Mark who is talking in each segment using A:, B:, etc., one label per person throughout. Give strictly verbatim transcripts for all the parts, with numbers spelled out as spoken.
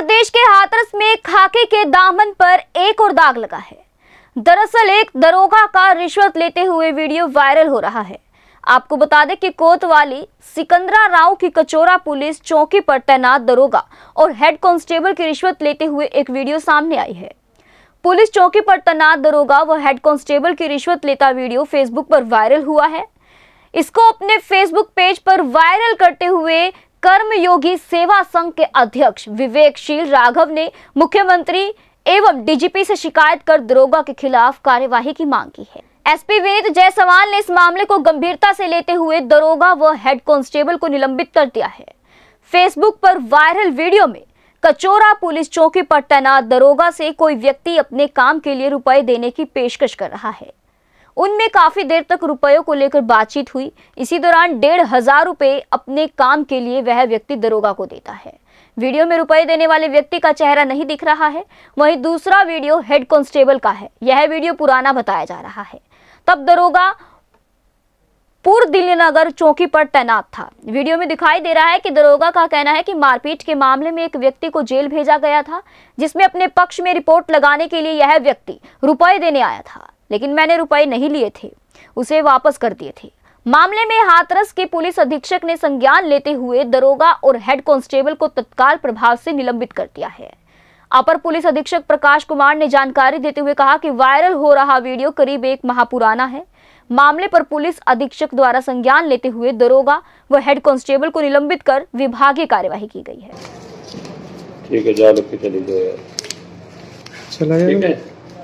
A: प्रदेश के हाथरस में खाकी के दामन पर एक और दाग लगा है। दरअसल एक दरोगा का रिश्वत लेते हुए वीडियो वायरल हो रहा है। आपको बता दें कि कोतवाली सिकंदरा राव की कचौरा पुलिस चौकी पर तैनात दरोगा और हेड कांस्टेबल की रिश्वत लेते हुए एक वीडियो सामने आई है। पुलिस चौकी पर तैनात दरोगा व हेड कांस्टेबल की रिश्वत लेता वीडियो फेसबुक पर वायरल हुआ है। इसको अपने फेसबुक पेज पर वायरल करते हुए कर्मयोगी सेवा संघ के अध्यक्ष विवेकशील राघव ने मुख्यमंत्री एवं डीजीपी से शिकायत कर दरोगा के खिलाफ कार्यवाही की मांग की है। एसपी विनीत जायसवाल ने इस मामले को गंभीरता से लेते हुए दरोगा व हेड कांस्टेबल को निलंबित कर दिया है। फेसबुक पर वायरल वीडियो में कचौरा पुलिस चौकी पर तैनात दरोगा से कोई व्यक्ति अपने काम के लिए रुपए देने की पेशकश कर रहा है। उनमें काफी देर तक रुपयों को लेकर बातचीत हुई। इसी दौरान डेढ़ हजार रुपए अपने काम के लिए वह व्यक्ति दरोगा को देता है। वीडियो में रुपए देने वाले व्यक्ति का चेहरा नहीं दिख रहा है। वहीं दूसरा वीडियो हेड कांस्टेबल का है। यह वीडियो पुराना बताया जा रहा है। तब दरोगा पूर्व दिल्ली नगर चौकी पर तैनात था। वीडियो में दिखाई दे रहा है कि दरोगा का कहना है कि मारपीट के मामले में एक व्यक्ति को जेल भेजा गया था, जिसमें अपने पक्ष में रिपोर्ट लगाने के लिए यह व्यक्ति रुपए देने आया था, लेकिन मैंने रुपए नहीं लिए थे, उसे वापस कर दिए थे। मामले में हाथरस के पुलिस अधीक्षक ने संज्ञान लेते हुए दरोगा और हेड कांस्टेबल को तत्काल प्रभाव से निलंबित कर दिया है। अपर पुलिस अधीक्षक प्रकाश कुमार ने जानकारी देते हुए कहा कि वायरल हो रहा वीडियो करीब एक माह पुराना है। मामले पर पुलिस अधीक्षक द्वारा संज्ञान लेते हुए दरोगा व हेड कांस्टेबल को निलंबित कर विभागीय कार्यवाही की गई है।
B: ठीक है, जा लोग चली जाओ।
C: चला जाएगा।
B: ठीक है,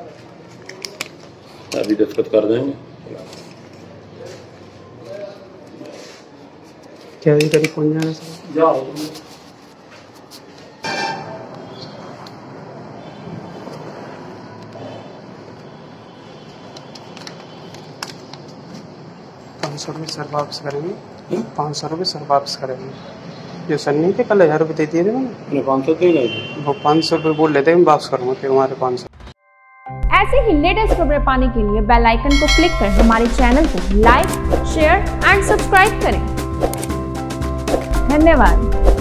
B: अभी दस्तखत कर देंगे।
C: क्या ये करीब पहुंच जाना सर?
B: जाओ।
C: पाँच सौ रुपये सर वापस करेंगे। पाँच सौ रुपये सर वापस करेंगे। जो सर नहीं थे कल हजार रुपये दे दिए थे मैंने।
B: पाँच सौ दे
C: वो पाँच सौ रुपये बोल लेते हैं, वापस करूँगा फिर हमारे पाँच सौ।
D: ऐसे ही लेटेस्ट खबरें पाने के लिए बेल आइकन को क्लिक कर हमारे चैनल को लाइक, शेयर एंड सब्सक्राइब करें। धन्यवाद।